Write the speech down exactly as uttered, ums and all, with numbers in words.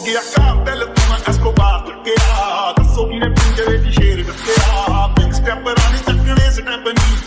ਗਿਆ ਘਰ ਦਿਲ ਤੋਂ ਮੈਂ ਐਸਕੋਬਾਰ ਚੱਕਿਆ ਦੱਸੋ ਕਿਨੇ ਪਿੰਜਰੇ ਦੀ ਸ਼ੇਰ ਕੱਟਿਆ ਬਿਗ ਸਟੈਪ ਰਾਣੀ ਚੱਕਣੇ ਸਟੈਪ ਨਹੀਂ